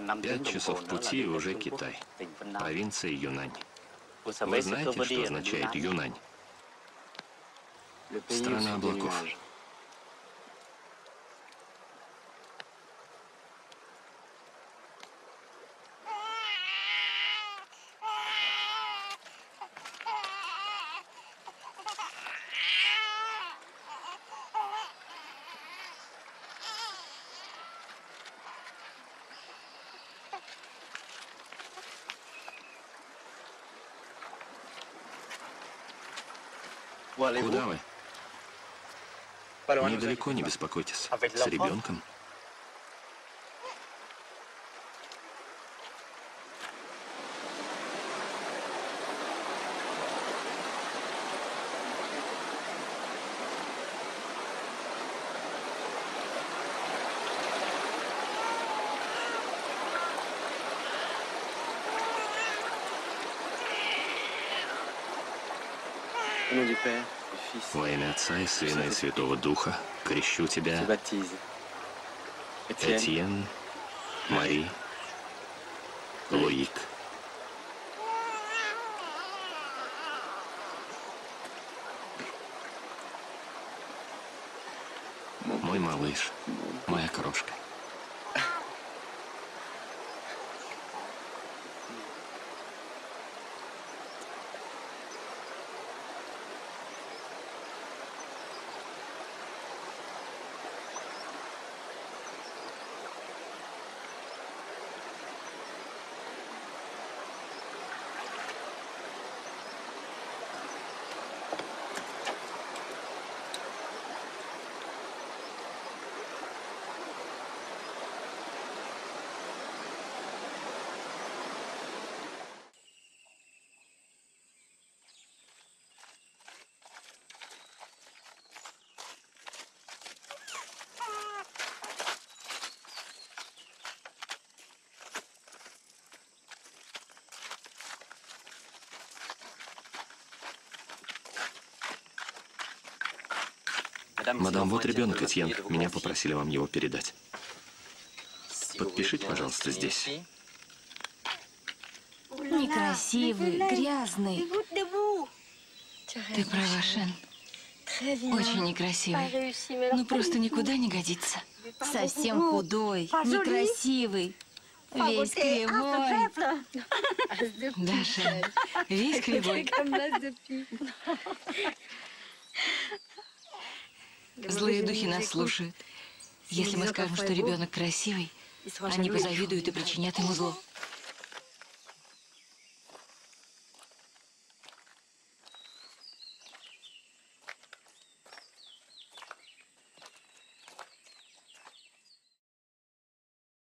5 часов пути и уже Китай. Провинция Юнань. Вы знаете, что означает Юнань? Страна облаков. Куда вы? Недалеко, не беспокойтесь. С ребенком. Во имя Отца и Сына и Святого Духа крещу тебя, Этьен, Мари, Луик. Мой малыш, моя крошка. Мадам, вот ребенок, Этьен. Меня попросили вам его передать. Подпишите, пожалуйста, здесь. Некрасивый, грязный. Ты права, Шен. Очень некрасивый. Ну, просто никуда не годится. Совсем худой, некрасивый. Весь кривой. Да, Шен, весь кривой. Злые духи нас слушают. Если мы скажем, что ребенок красивый, они позавидуют и причинят ему зло.